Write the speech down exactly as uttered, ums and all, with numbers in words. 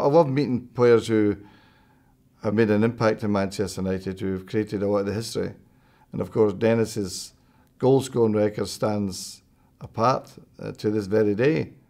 I love meeting players who have made an impact in Manchester United, who have created a lot of the history. And of course, Dennis's goal-scoring record stands apart uh, to this very day.